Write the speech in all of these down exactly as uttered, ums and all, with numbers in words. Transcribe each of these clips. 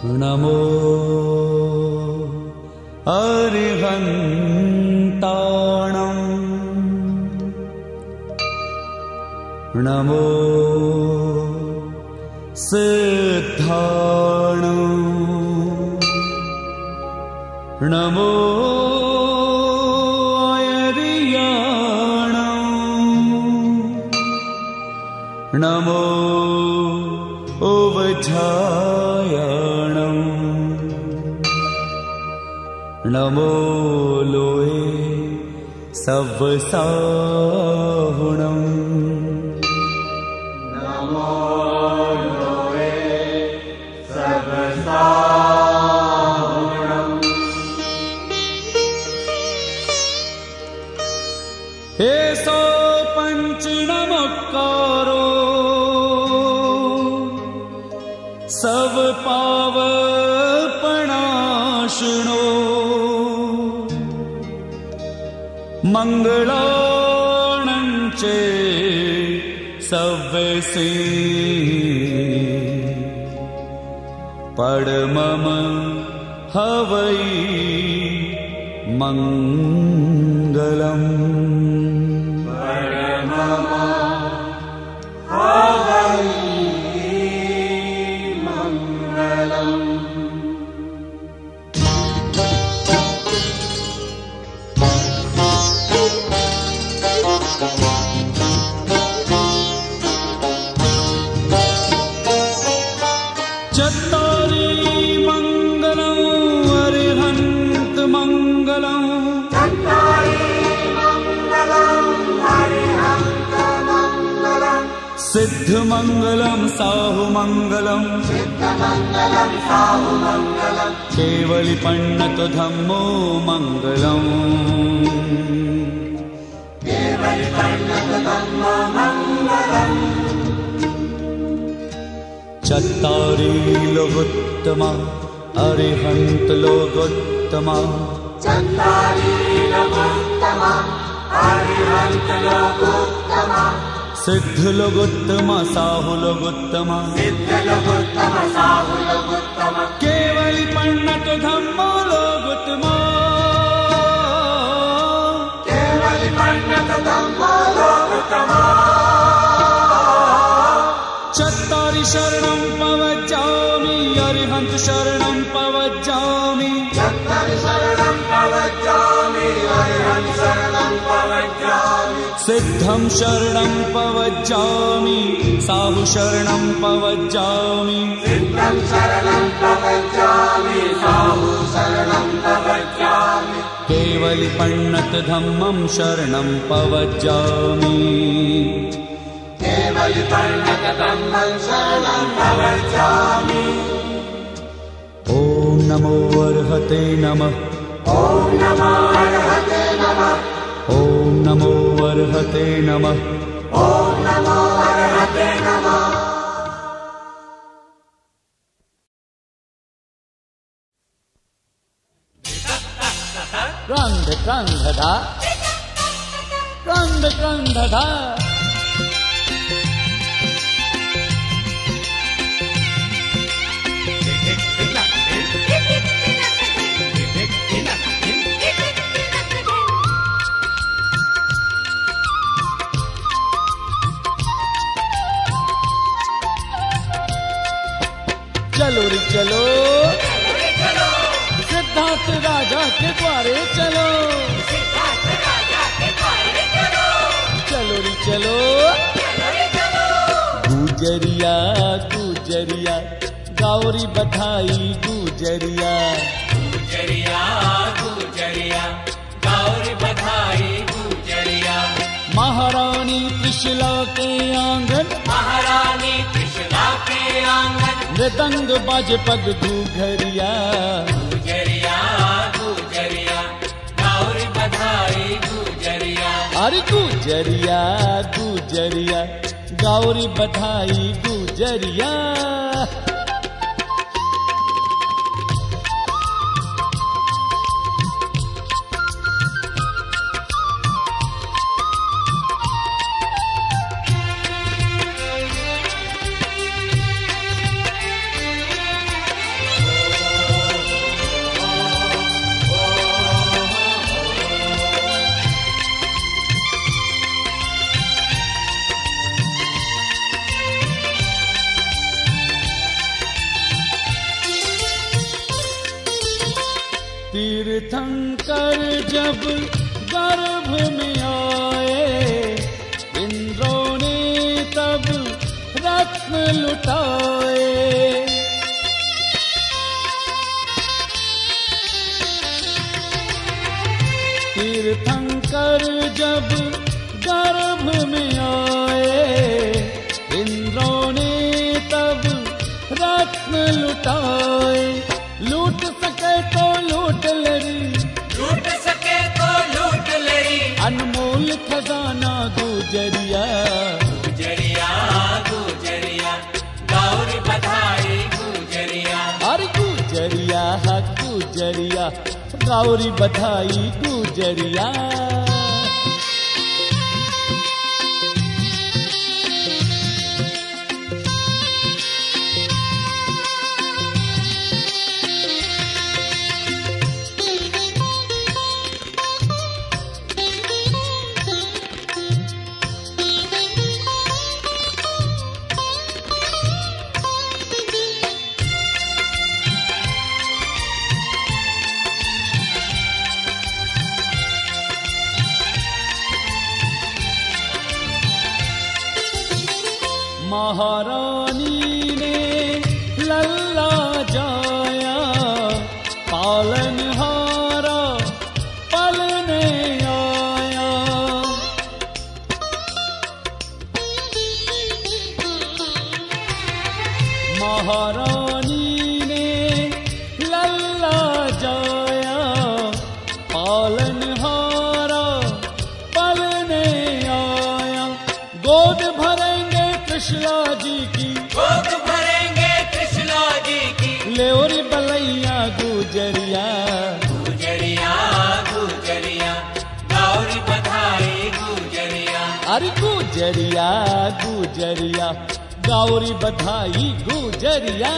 नमो अरिहन्ताणं नमो सिद्धाणं नमो आयर्याणं नमो उवझायाणं नमो लोये सवसाहुणं नमो लोये सवसाहुणं एषो पञ्चनमकारो सब पावपणाशुनो मंगलाणं चे सव्यसे परमम हवै मंगलम् परमम हवै मंगलम्। चत्तारि मंगलं अरिहन्त मंगलं सिद्ध मंगलं साहु मंगलं केवली पन्नत धम्मो मंगलं चत्तारि लोकोत्तमा अरिहन्त लोकोत्तमा सिद्ध लोकोत्तमा साहु लोकोत्तमा केवली पन्नत धम्मो लोकोत्तमा चत्तारि शरणं पवज्जामि अरिहन्त शरणं पवज्जामि सिद्धं शरणं पवज्जामि साहु शरणं पवज्जामि केवली पन्नत धम्मं शरणं पवज्जामि ॐ नमो अर्हते नमः ॐ नमो अर्हते नमः क्रन्द क्रन्धधा क्रन्द क्रन्धधा चलो रे चलो सिद्धार्थ राजा के द्वारे चलो चलो रे चलो गुजरिया गुजरिया गौरी बधाई गुजरिया गुजरिया गुजरिया गौरी बधाई गुजरिया महारानी त्रिशला के आंगन महारानी त्रिशला के आंगन मृदंग बाज पग घूघरिया गुजरिया गुजरिया गौरी बधाई गुजरिया अरे गुजरिया गुजरिया गौरी बधाई गुजरिया तीर्थंकर जब गर्भ में आए, इंद्रों ने तब रत्न लुटाए। तीर्थंकर जब गर्भ में आए, इंद्रों ने तब रत्न लुटाए। लूट सके तो लूट लेरी, लूट सके तो लूट लेरी, अनमोल खजाना गुजरिया। गुजरिया गुजरिया गौरी बधाई गुजरिया। अरे गुजरिया गुजरिया गौरी बधाई गुजरिया। महारानी ने लल्ला जाया, पालनहारा पलने आया। महारानी ने लल्ला जाया, पालनहारा पलने आया। गोद भरेंगे कृष्णा जी की, गोद भरेंगे कृष्णा जी की। लेवरी बलैया गुजरिया। गुजरिया गुजरिया गौरी बधाई गुजरिया। अरे गुजरिया गुजरिया गौरी बधाई गुजरिया।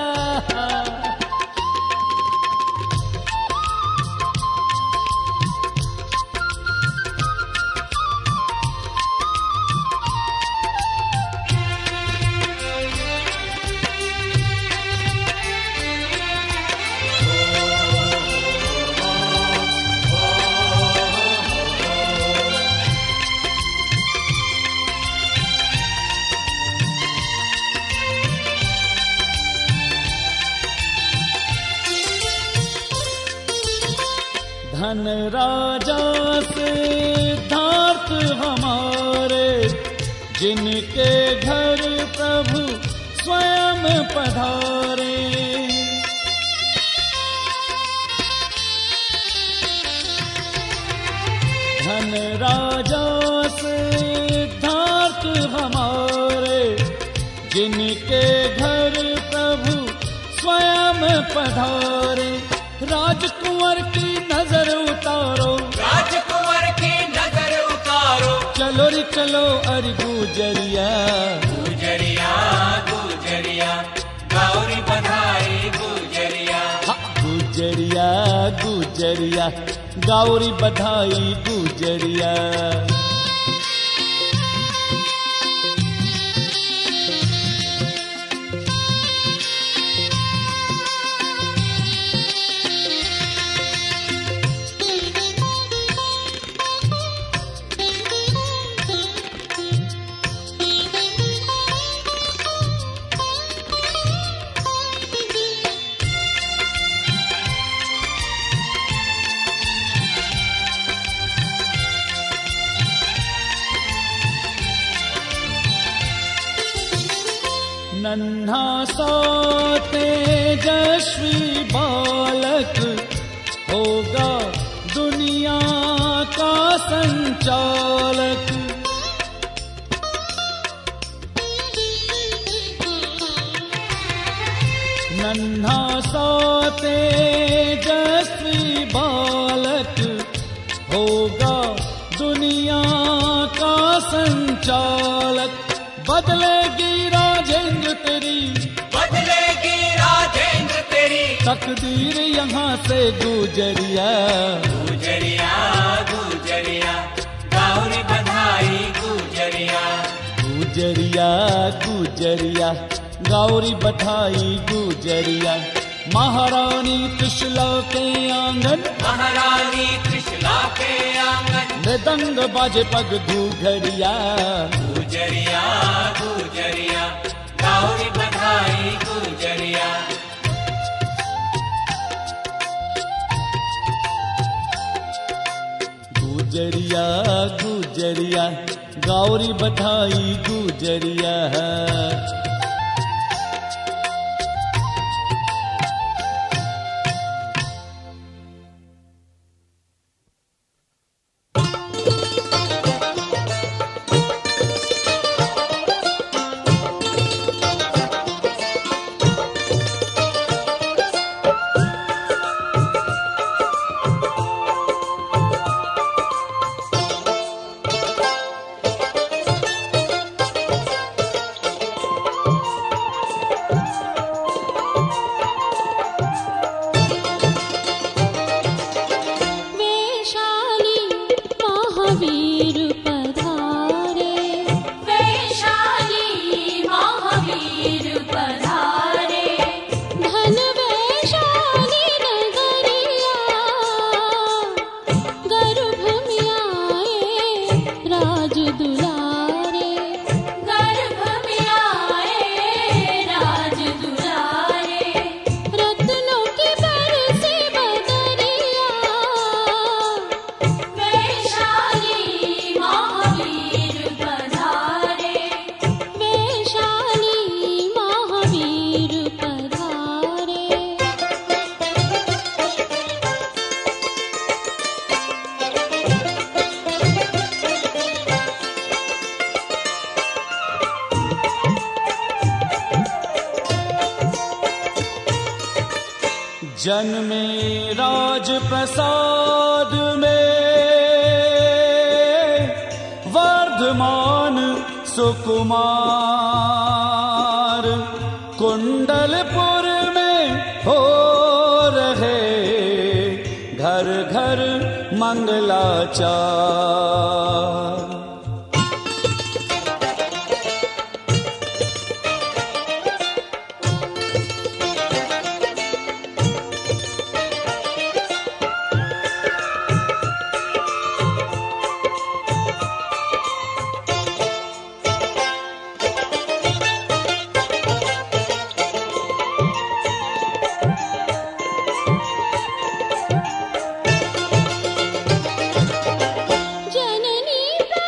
धन राजा से धार्त हमारे, जिनके घर प्रभु स्वयं पधारे। धन राजा से धार्त हमारे, जिनके घर प्रभु स्वयं पधारे। राजकुंवर की नजर उतारो, राजकुंवर की नजर उतारो। चलो रे चलो अरे गुजरिया। गुजरिया गुजरिया गौरी बधाई गुजरिया। हाँ, गुजरिया गुजरिया गौरी बधाई गुजरिया। नन्हा सा तेजस्वी बालक होगा दुनिया का संचालक। नन्हा सा तेजस्वी बालक होगा दुनिया का संचालक। बदलेगी राजेंद्र तेरी, बदलेगी राजेंद्र तेरी। तकदीर यहाँ से गुजरिया। गुजरिया गुजरिया गौरी बधाई गुजरिया। गुजरिया गुजरिया गौरी बधाई गुजरिया। महारानी त्रिशला के आंगन, महारानी त्रिशला के आंगन, मृदंग बाजे पग घूघरिया, गुजरिया गुजरिया गौरी बधाई गुजरिया। गुजरिया गुजरिया गौरी बधाई गुजरिया। जन्मे राज प्रसाद में वर्धमान सुकुमार, कुंडलपुर में हो रहे घर घर मंगलाचार। जननी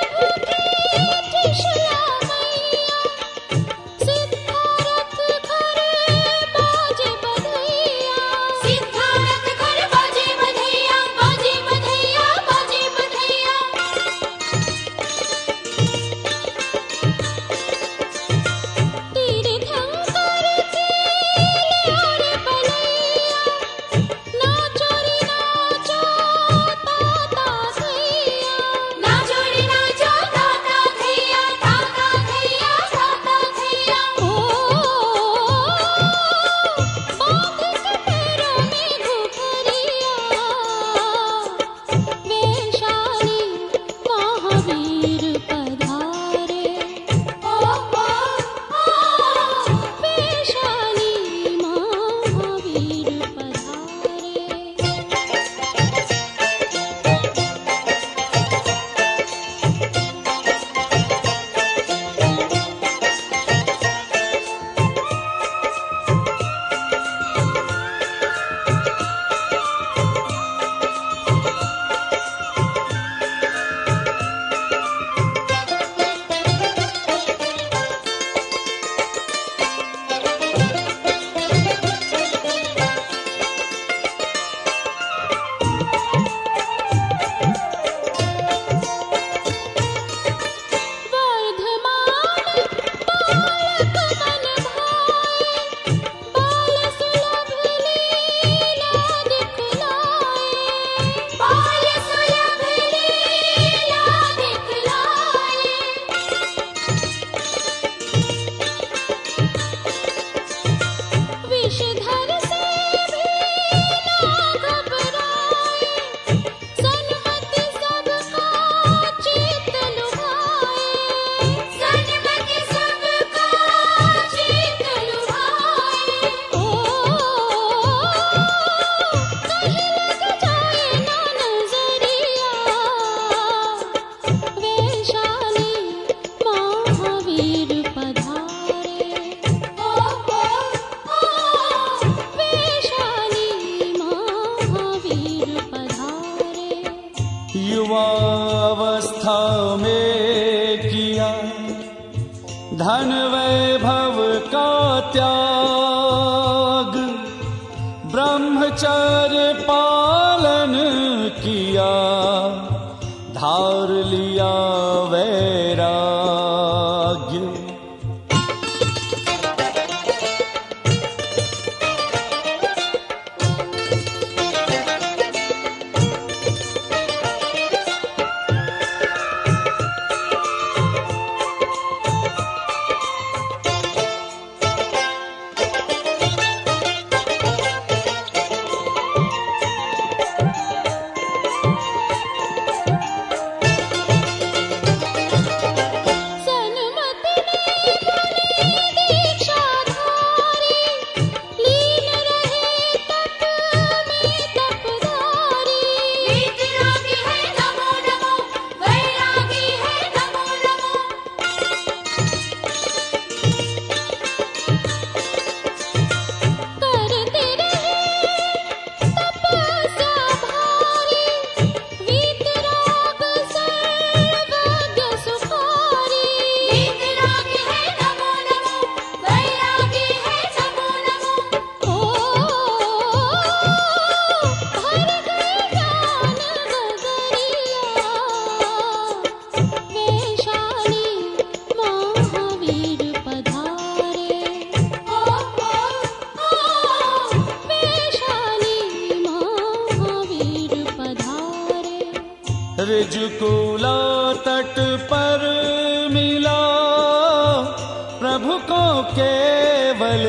युवावस्था में किया धन वैभव का त्याग, ब्रह्मचर्य पालन किया, धार लिया वैराग्य। ऋजुकूला तट पर मिला प्रभु को केवल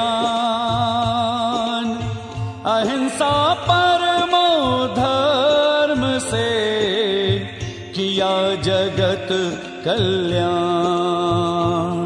ज्ञान, अहिंसा परमो धर्म से किया जगत कल्याण।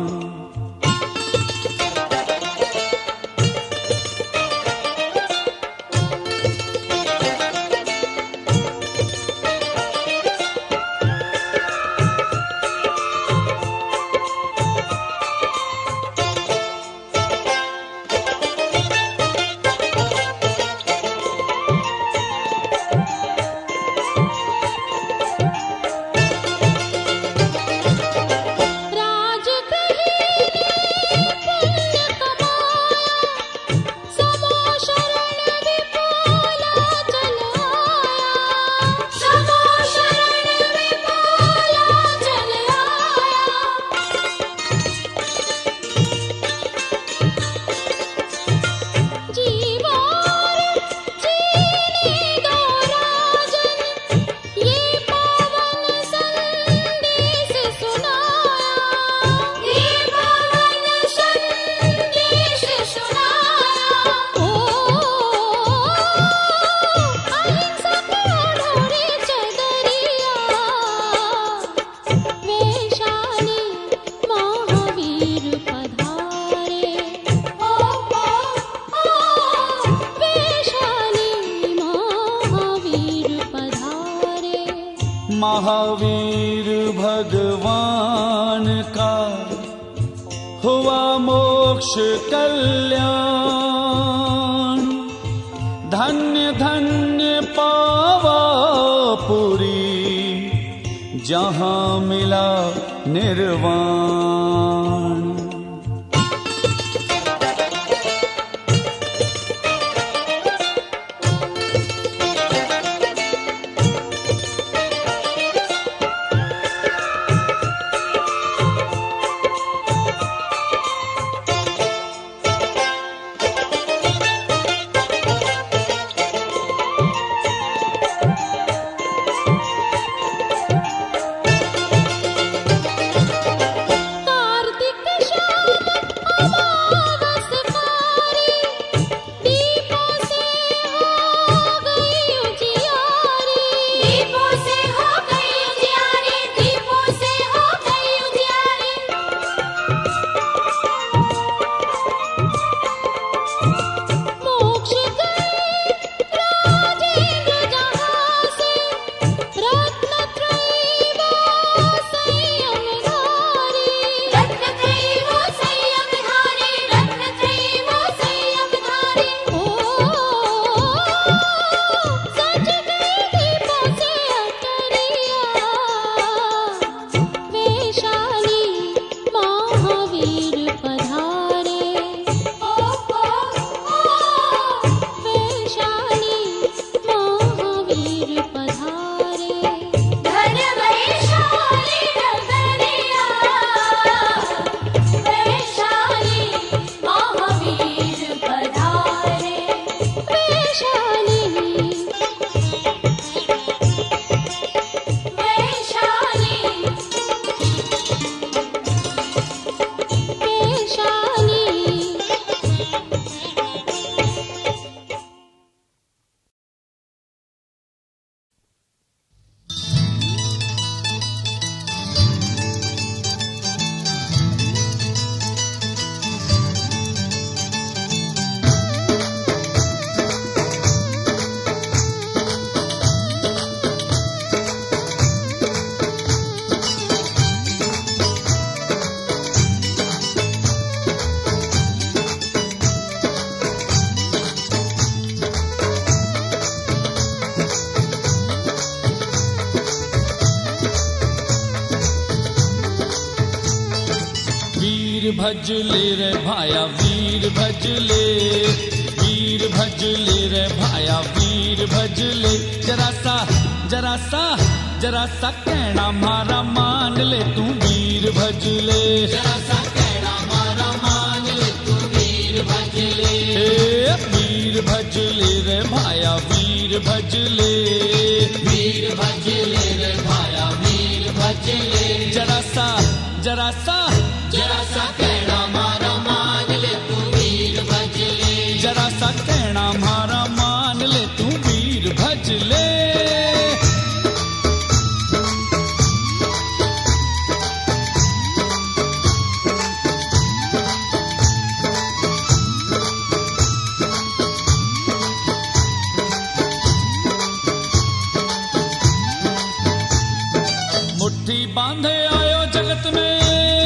महावीर भगवान का हुआ मोक्ष कल्याण, धन्य धन्य पावा पुरी जहां मिला निर्वाण। तो भजले रे भाया वीर भजले, वीर भजले रे भाया वीर भजले। जरा सा जरा सा जरा सा कहना मारा मान ले तू वीर भजले, जरा सा कहना मारा मान ले तू वीर भजले। ए वीर भजले रे भाया वीर भजले, वीर भजले रे भाया वीर भजले। जरा सा जरा सा जरा सा कहना मारा मान ले तू वीर भजले, जरा सा कहना मारा मान ले तू वीर भजले। मुट्ठी बांधे आयो जगत में,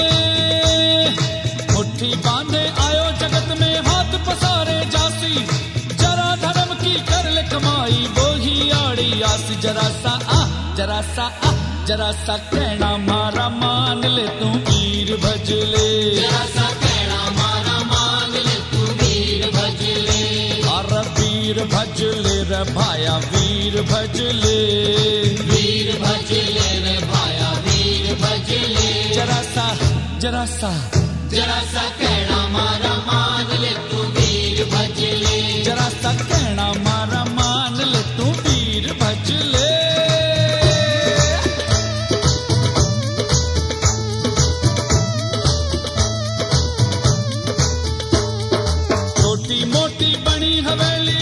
मुट्ठी बांधे आयो जगत में, हाथ पसारे जासी। जरा धर्म की कर ले कमाई वो ही आड़ी आसी। जरा सा आ जरा सा आ जरा सा कहना मारा मान ले तू वीर भजले, जरा सा कहना मारा मान ले तू वीर भजले। अरे वीर भजले रे भाया वीर भजले, वीर भजले रे भाया वीर भजले। जरा सा जरा सा जरा सा कहना मारा मान ले तू वीर भजले, जरा सा कहना मारा मान ले तू वीर भजले। छोटी मोटी बनी हवेली,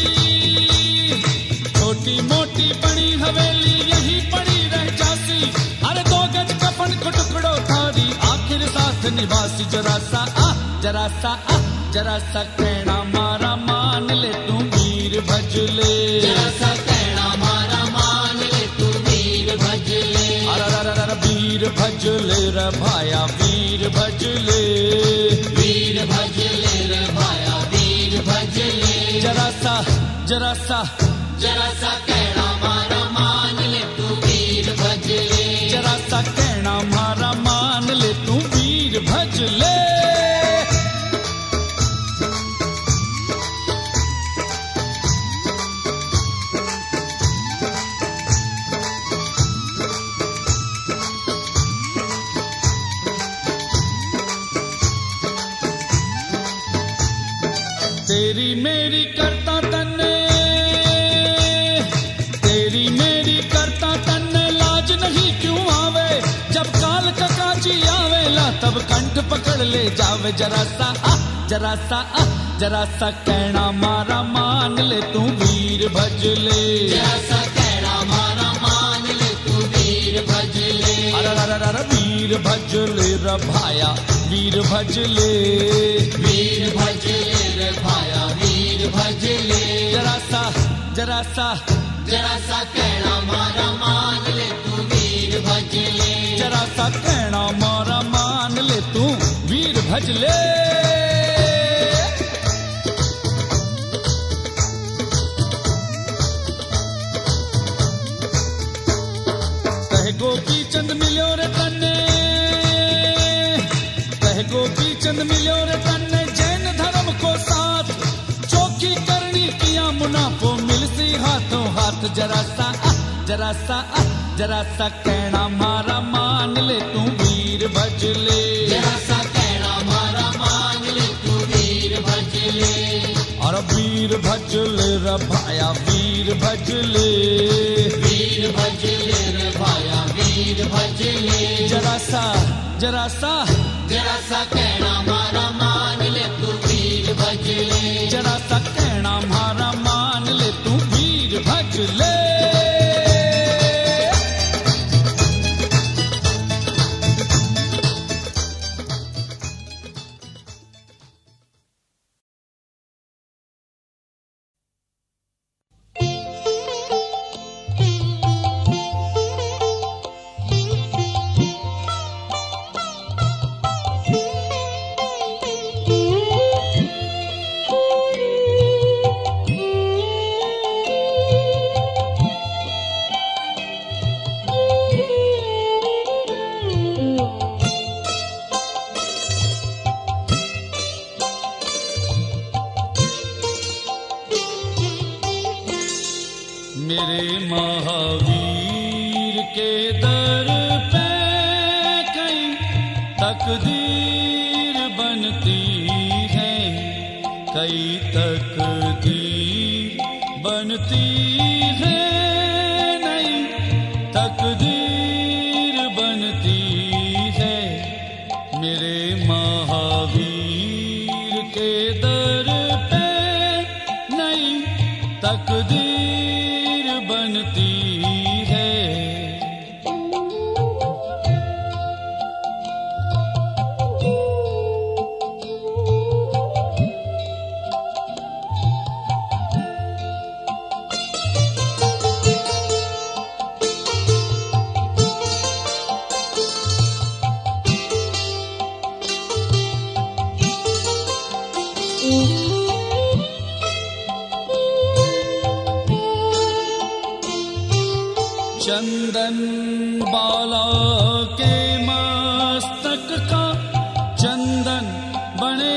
छोटी मोटी बनी हवेली यही पड़ी रह जासी। अरे दो गज कफन को टुकड़ो थारी आखिर साथ निवासी। जरा सा आ जरा सा आ जरा सा कहना मारा मान ले तू वीर भजले, जरा सा कहना मारा मान ले तू वीर भजले। अरे वीर भजले रे भाया वीर भजले, वीर भजले रे भाया वीर भजले। जरा सा जरा सा जरा सा कहना मारा मान ले तू वीर भजले, जरा सा कहना मारा मान ले तू वीर भजले। तेरी मेरी करता तन्ने, तेरी मेरी करता तन्ने, लाज नहीं क्यों आवे। जब काल का काजी आवेला तब कंठ पकड़ ले जावे। जरा सा आ जरा सा आ जरा सा कहना मारा मान ले तू वीर भजले, जरा सा कहना मारा मान ले तू वीर भजले। अरे वीर भजले रे भाया वीर भजले, वीर भजले रे भाया वीर भजले। जरा सा जरा सा जरा सा कहना मारा मान ले तू वीर भजले, जरा सा कहना मारा मान ले तू वीर भजले। कह गोपी चंद मिलो रे तन्ने, कह गोपी चंद मिलो रे तन्ने, जैन धर्म को साथ चौकी करनी किया मुनाफो मिलसी हाथों हाथ। जरा सा आ जरा सा आ जरा सा कहना मारा मान ले तू वीर भजले, जरा सा कहना मारा मान ले तू वीर भजले। और वीर भजले रे भाया वीर भजले, वीर भजले रे भाया वीर भजले। जरा सा जरा सा जरा सा कहना मारा मान ले तू वीर भजले, जरा सा कहना मारा मान ले तू वीर भजले। मेरे महावीर के दर पे कई तकदीर बनती है, कई तकदीर बनती है, नई तकदीर बनती है। मेरे महावीर के दर पे नई तकदीर बनती है। चंदन बाला के मस्तक का चंदन बने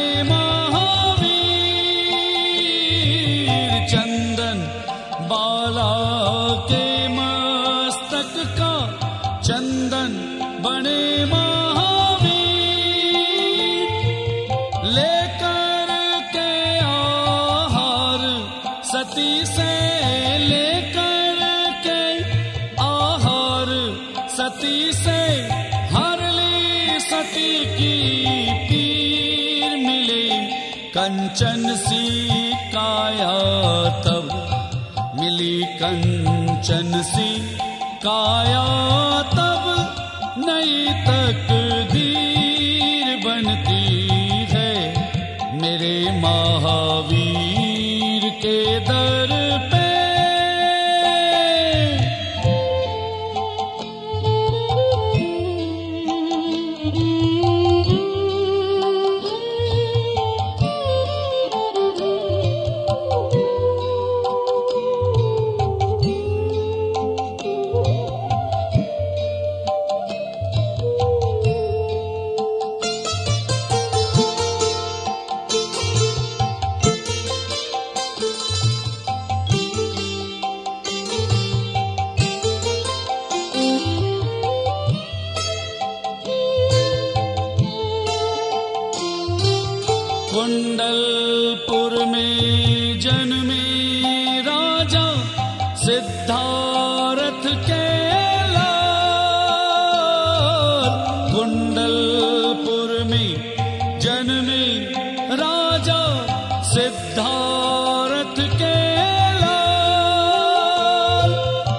महावीर, चंदन बाला के मस्तक का चंदन बने महावीर। लेकर के आहार सती से लेकर के आहार सती से हर ली सती की पीर। मिले कंचन सी काया तब, मिली कंचन सी काया तब, नई तकदीर बनती है। मेरे महावीर के दर पे कुंडलपुर में जन्मे राजा सिद्धार्थ के लाल। कुंडलपुर में जन्मे राजा सिद्धार्थ के लाल।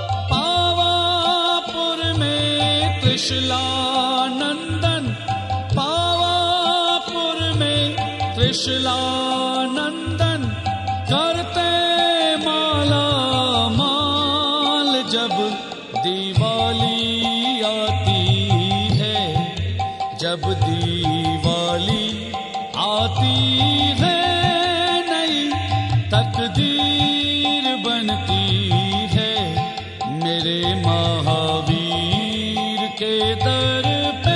पावापुर में त्रिशलानंदन, पावापुर में त्रिशलानंदन करते माला माल। जब दिवाली आती है, जब दिवाली आती है, नई तकदीर बनती है। मेरे महावीर के दर पे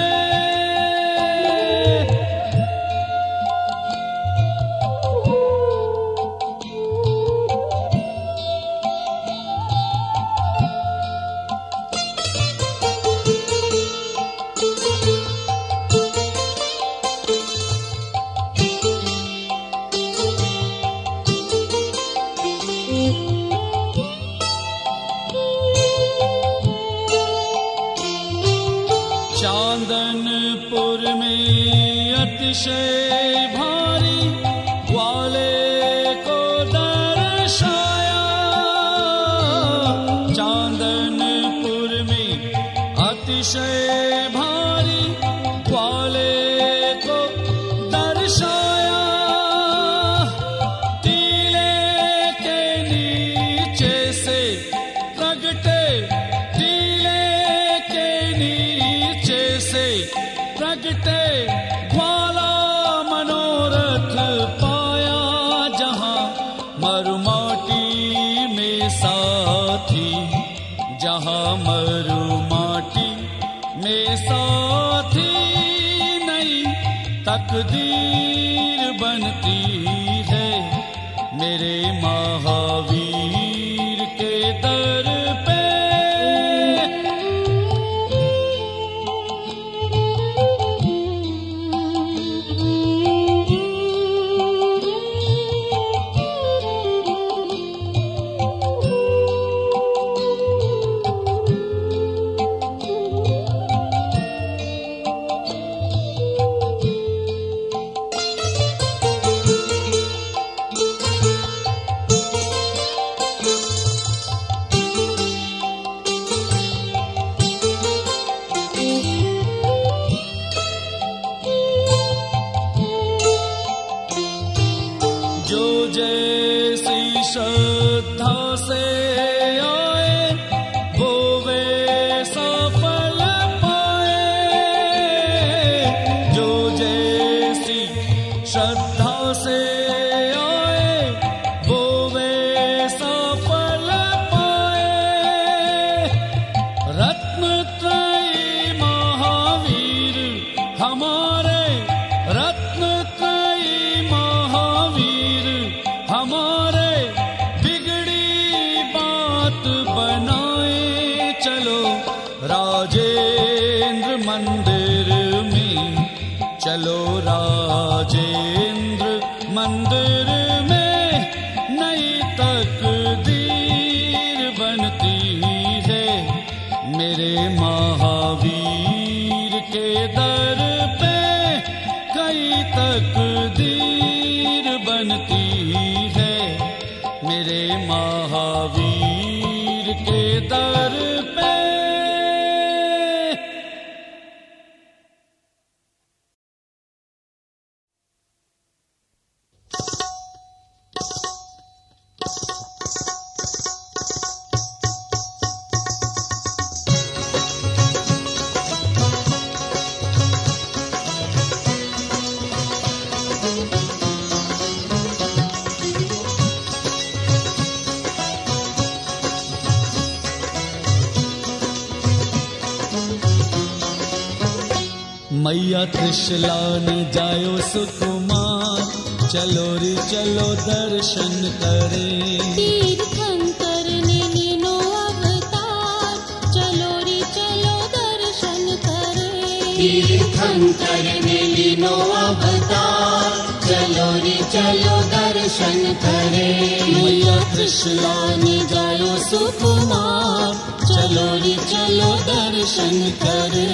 चांदनपुर में अतिशय भारी ग्वाले को दर्शाया। चांदनपुर में अतिशय भारी ग्वाले को दर्शाया। टीले के नीचे से प्रगटे, टीले के नीचे से प्रगटे ग्वाला मनोरथ पाया। जहां मरुमाटी में साथी, जहां मरुमाटी में साथी, नई तकदीर बनती है। मेरे महावीर के दर श्रद्धा से आए वो वे सफल पाए, जो जैसी श्रद्धा से आए वो वे सफल पाए। रत्नत्रयी महावीर हमारे, रत्नत्रयी महावीर हमारे, बिगड़ी बात बनाए चलो राजेंद्र मंदिर में, चलो राजेंद्र मंदिर में। नई तकदीर बनती है मेरे महावीर के दर पे, कई तकदीर बनती है मेरे महावीर के दर पे। मैया त्रिशला ने जायो सुकुमार, चलो रे चलो दर्शन करे। तीर्थंकर ने लीनो अवतार, चलो रे चलो दर्शन करे। तीर्थंकर ने लीनो अवतार, चलो रे चलो दर्शन करे। मैया त्रिशला ने जायो सुकुमार, चलो रे चलो दर्शन करे।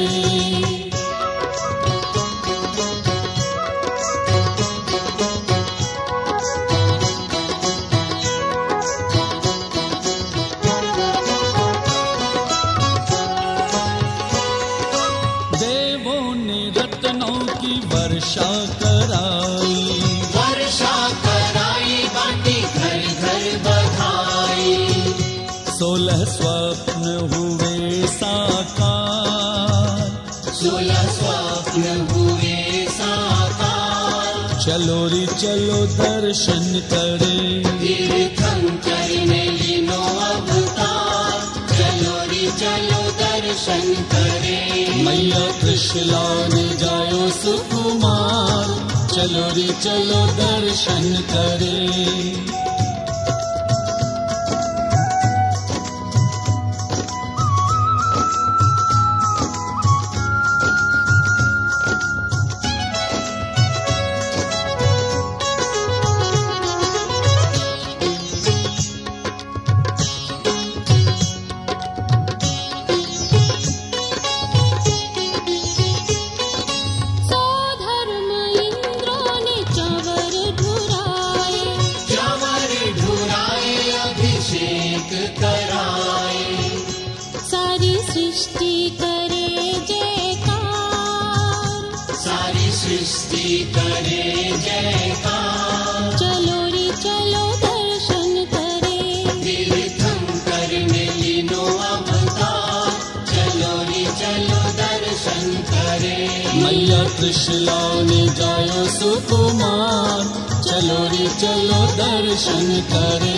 वर्षा कराई, वर्षा कराई, बाटी घर घर बधाई। सोलह स्वप्न हुए साकार, सोलह स्वप्न हुए साकार। चलो रे चलो दर्शन करे। तीर्थंकर ने लीनो अवतार, चलो रे चलो दर्शन करे। मैया त्रिशला ने जायो सुकुमार, चलो रे चलो दर्शन करे। सृष्टि करे जयकार, सारी सृष्टि करे जयकार। चलो रे चलो दर्शन करे। तीर्थंकर ने लीनो अवतार, चलो रे चलो दर्शन करे। मैया त्रिशला ने जायो सुकुमार, चलो रे चलो दर्शन करे।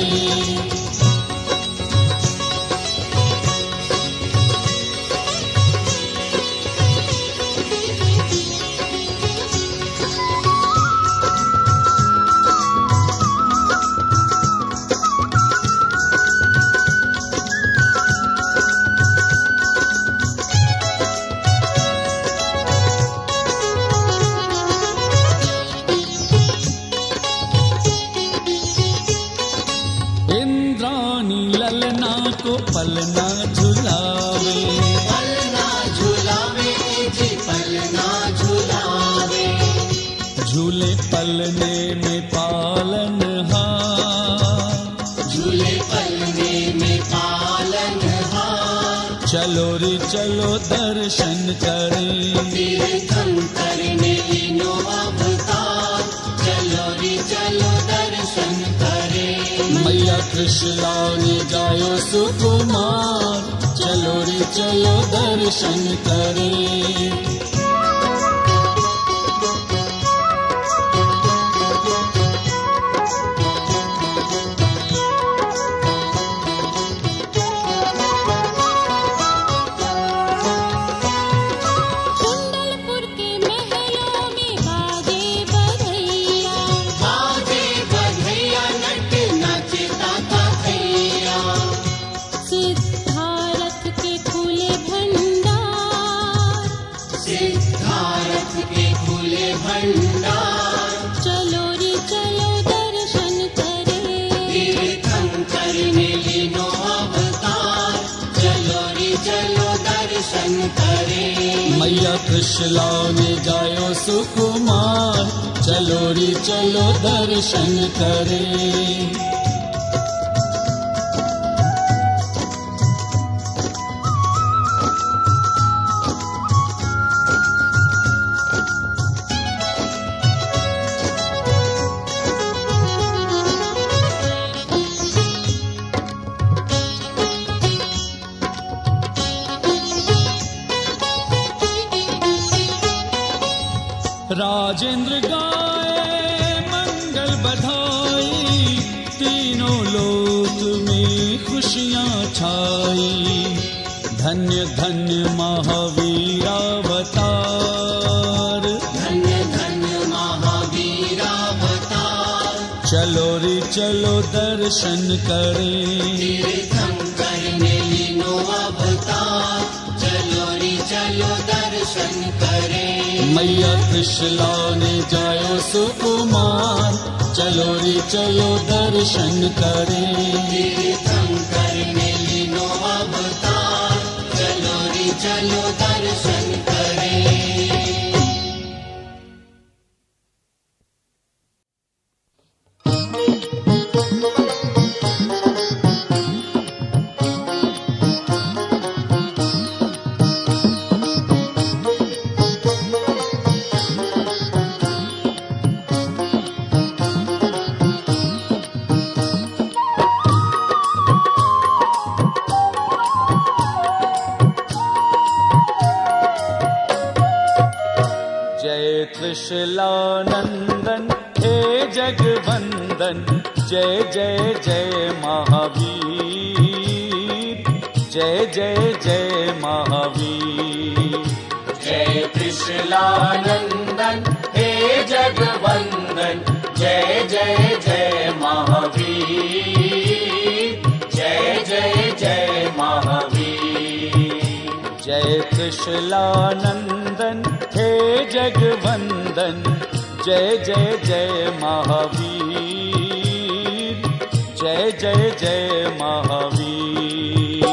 पलना झुलावे, पलना झुलावे जी पलना झुलावे। झूले पलने में पालन हार, झूले पलने में पालन हार। चलो रे चलो दर्शन करें। तीर्थंकर ने लीनो अवतार, चलो रे चलो दर्शन करें। मैया त्रिशूलानी जायो सुकुमार, चलो रे चलो दर्शन करे। चलो रे चलो दर्शन करे, तीर्थंकर ने लीनो अवतार, चलो रे चलो दर्शन करे। मैया त्रिशूलानी जायो सुकुमार, चलो रे चलो दर्शन करे। राजेंद्र गाए मंगल बधाई, तीनों लोक में खुशियां छाई। धन्य धन्य महावीर अवतार, धन्य धन्य महावीर अवतार, चलो रे चलो दर्शन करे। तीर्थंकर ने लीनो अवतार, चलो रे चलो दर्शन करे। मैया त्रिशूलानी जायो सुकुमार, चलो रे चलो दर्शन करे। तीर्थंकर ने लीनो अवतार, चलो रे चलो दर्शन करे। त्रिशूलानंदन हे जगवंदन, जय जय जय महावीर, जय जय जय महावीर। जय त्रिशूलानंदन हे जगवंदन, जय जय जय महावीर, जय जय जय महावीर। जय त्रिशूलानंदन हे जगवंदन, जय जय जय महावीर, जय जय जय महावीर।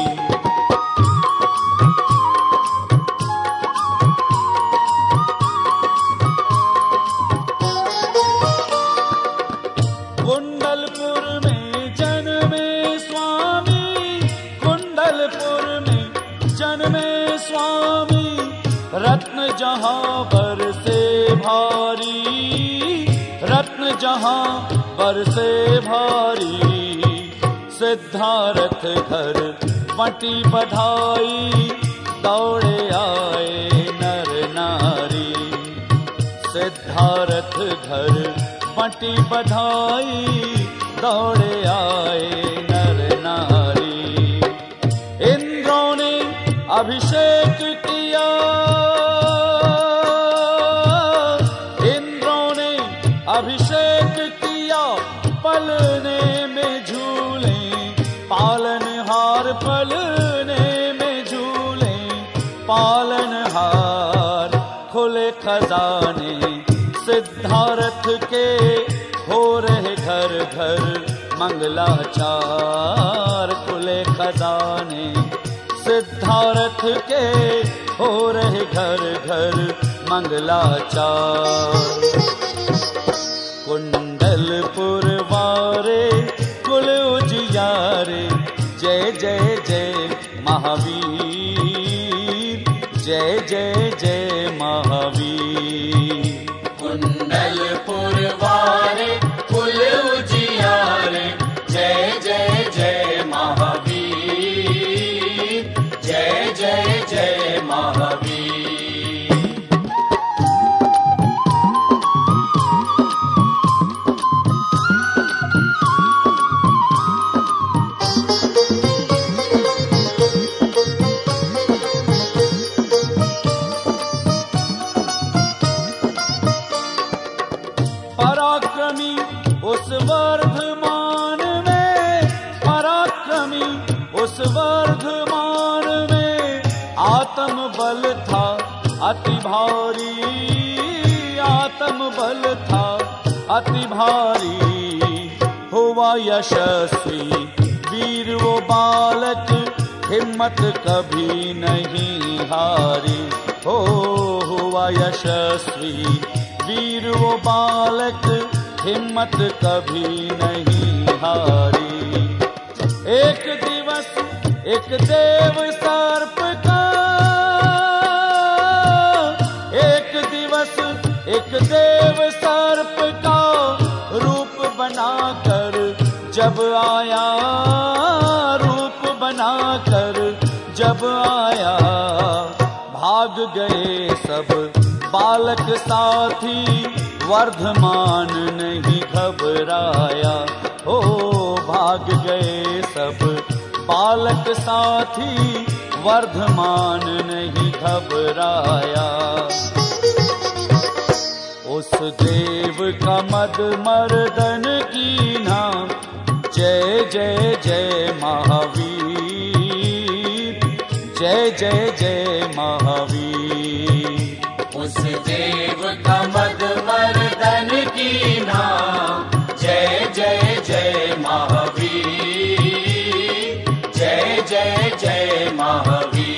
कुंडलपुर में जन्मे स्वामी, कुंडलपुर में जन्मे स्वामी, रत्न जहां बरसे भारी, रत्न जहां बरसे भारी। सिद्धारथ घर बंटी बधाई, दौड़े आए नर नारी। सिद्धारथ घर बंटी बधाई, दौड़े आए नर नारी। इंद्रों ने अभिषेक किया, इंद्रों ने अभिषेक किया, पलने में झूले पालनहार, पलने में झूले पालनहार। खुले खजाने सिद्धारथ के, हो रहे घर घर मंगलाचार। खुले खजाने सिद्धारथ के, हो रहे घर घर मंगलाचार। कुंडलपुर वारे कुल उजियारे, जय जय जय महावीर, जय जय जय महावीर। कुंडलपुर वारे कुल उजियारे, जय वर्धमान में आत्म बल था अति भारी, आत्म बल था अति भारी। हुआ यशस्वी वीर वो बालक, हिम्मत कभी नहीं हारी। हो हुआ यशस्वी वीर वो बालक, हिम्मत कभी नहीं हारी। एक दिवस एक देव सर्प का, एक दिवस एक देव सर्प का रूप बनाकर जब आया, रूप बनाकर जब आया। भाग गए सब बालक साथी, वर्धमान नहीं घबराया। ओ भाग गए सब बालक साथी, वर्धमान नहीं घबराया। उस देव का मद मर्दन की नाम, जय जय जय महावीर, जय जय जय महावीर। उस देव का मद मर्दन की नाम, जय जय जय महावीर, जय जय जय महावीर।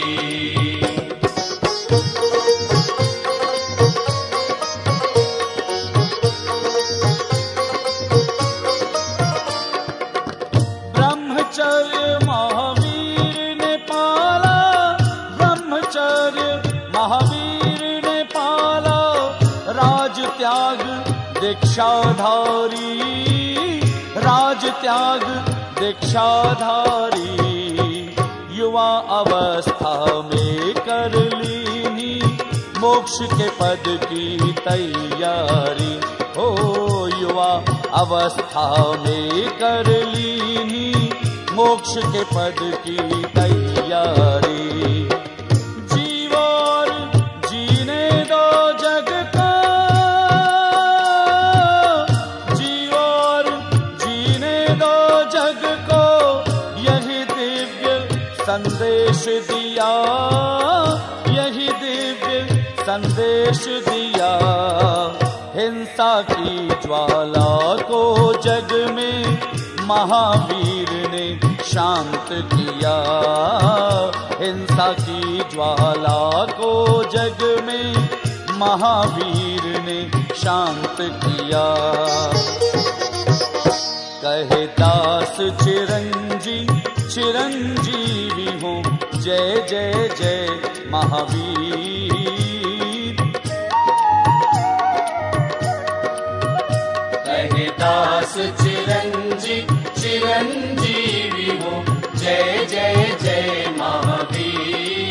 ब्रह्मचर्य महावीर ने पाला, ब्रह्मचर्य महावीर ने पाला। राज त्याग दीक्षाधारी, राज त्याग दीक्षाधारी। युवा अवस्था में कर लीनी, मोक्ष के पद की तैयारी। हो युवा अवस्था में कर लीनी, मोक्ष के पद की तैयारी। जीवन जीने दो जग का, जीवन जीने दो जग को, यही दिव्य संदेश दिया, यही दिव्य संदेश दिया। हिंसा की ज्वाला को जग में महावीर ने शांत किया, हिंसा की ज्वाला को जग में महावीर ने शांत किया। कहे दास चिरंजी चिरंजीवी हो, जय जय जय महावीर। कहे दास चिरंजी चिरंजीवी हो, जय जय जय महावीर।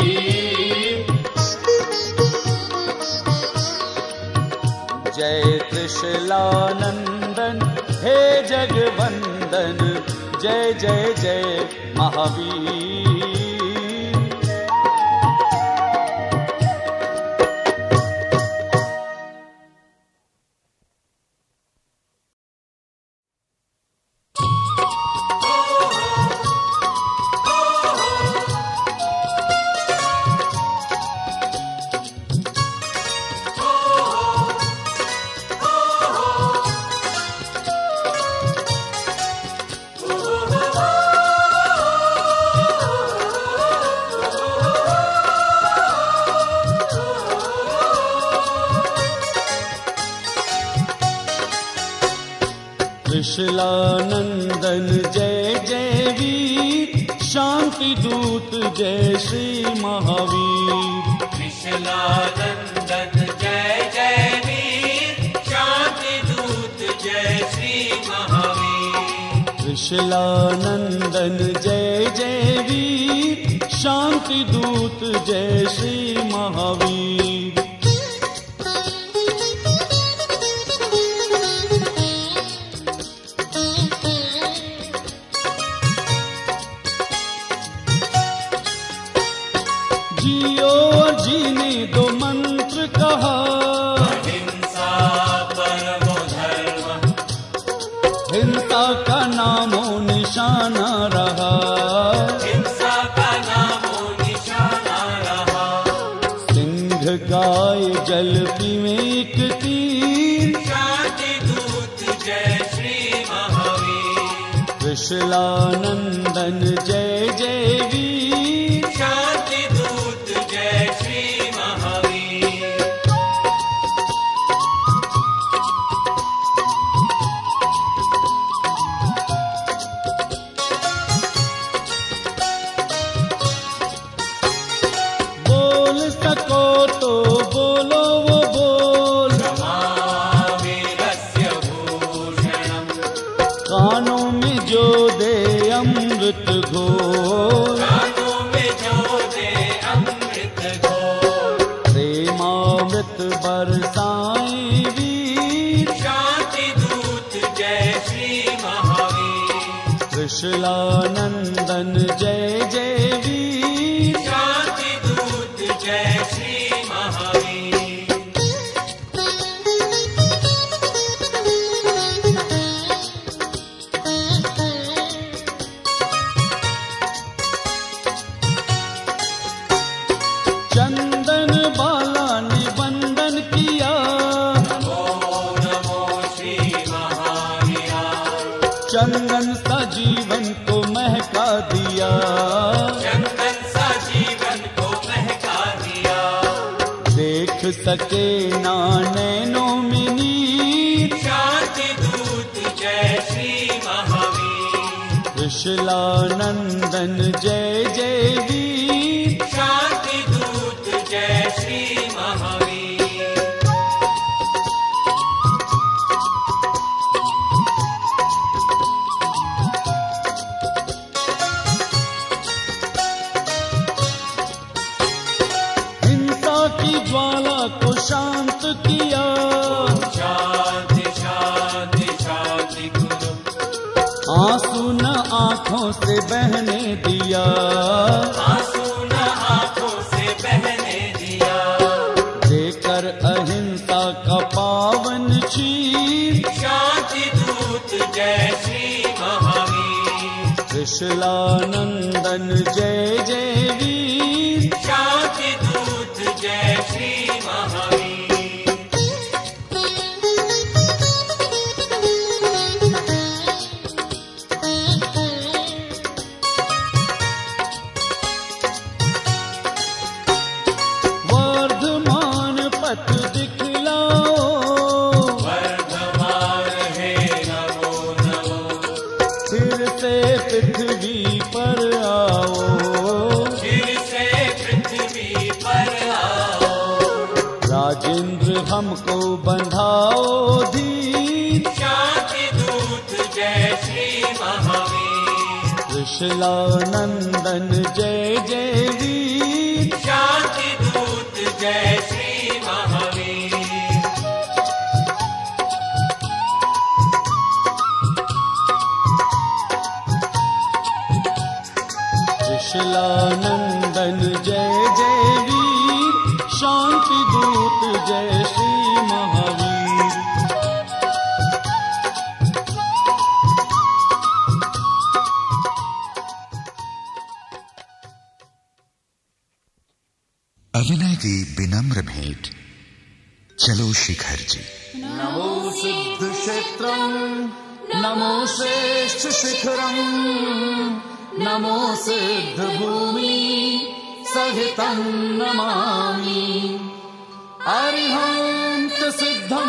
जय त्रिशलानंदन हे जगवंदन, जय जय जय महावीर। त्रिशलानंदन जय जय वीर, शांति दूत जय श्री महावीर। त्रिशलानंदन जय जय वीर, शांति दूत जय श्री महावीर। त्रिशलानंदन जय जय वीर, शांति दूत जय श्री महावीर। जियो और जीने दो मंत्र कहा, अहिंसा परमो धर्म, हिंसा का नामो निशाना रहा। हिंसा नंदन जय जय वीर, शांति दूत जय श्री महावीर। बोल सको तो बोलो वो बोल, क्षमावीरस्य भूषणम्, कानों में जो दे अमृत घोल, कानों में जो दे अमृत घोल, प्रेमामृत बरसाए वीर, शांति दूत जय श्री महावीर। त्रिशूलानंदन जय जय वीर, शांति दूत जय श्री महावीर। चंदन बाला ने वंदन किया, नमो नमो श्री महावीरा, चंदन सा जीवन को महका दिया, चंदन सा जीवन को महका दिया। देख सके ना नैनों में नीर, शांति दूत जय श्री महावीर। त्रिशूलानंदन जय जय वीर, शांति दूत जय श्री महावीर। हिंसा की ज्वाला को शांत किया, शांति शांति शांति गुरु, आंसू न आंखों से बहने दिया, आंसू न आंखों से बहने दिया। देकर अहिंसा का पावन शीर, शांति दूत जय श्री महावीर। त्रिशूलानंदन जय जय वीर, शांति दूत जय श्री महावीर। वर्धमान पथ दिखलाओ, वर्धमान है नमो नमो, फिर से पृथ्वी पर आओ, फिर से पृथ्वी पर आओ। राजेंद्र हमको बंधाओ धीर, शांति दूत जय श्री महावीर। त्रिशूलानंदन जय जय वीर, शांति दूत जय श्री महावीर। त्रिशूलानंदन जय जय वीर, शांति दूत जय श्री महावीर। अभिनय की विनम्र भेंट। चलो शिखर जी। नमो सिद्ध क्षेत्रम, नमो श्रेष्ठ शिखरम, नमो सिद्ध भूमि सहितं नमामि। अरिहंत सिद्धम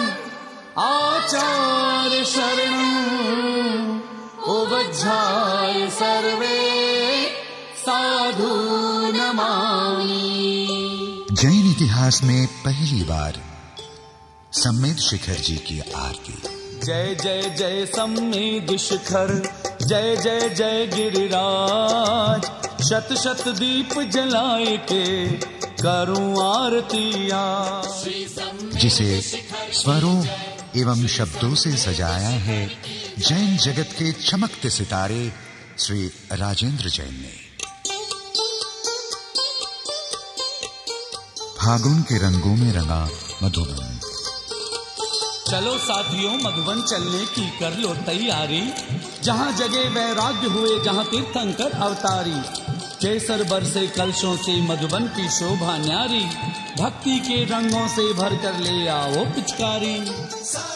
आचार्य शरणं, उवज्झाय सर्वे साधु नमामि। जैन इतिहास में पहली बार सम्मेद शिखर जी की आरती। जय जय जय सम्मेद शिखर, जय जय जय गिरिराज, शत शत दीप जलाए के करूं आरतियां। जिसे स्वरों एवं शब्दों से सजाया है जैन जगत के चमकते सितारे श्री राजेंद्र जैन ने। फागुन के रंगों में रंगा मधुबन। चलो साथियों मधुबन चलने की कर लो तैयारी, जहाँ जगे वैराग्य हुए जहाँ तीर्थंकर अवतारी। केसर बरसे कलशों से मधुबन की शोभा न्यारी, भक्ति के रंगों से भर कर ले आओ पिचकारी।